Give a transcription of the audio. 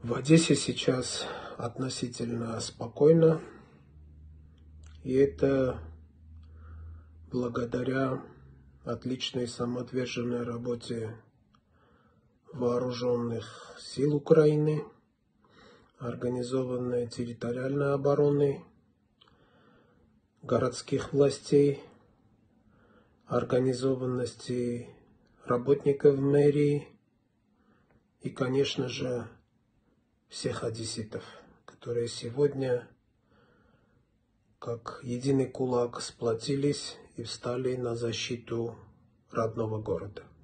В Одессе сейчас относительно спокойно, и это благодаря отличной самоотверженной работе вооруженных сил Украины, организованной территориальной обороны, городских властей, организованности работников мэрии и, конечно же, всех одесситов, которые сегодня как единый кулак сплотились и встали на защиту родного города.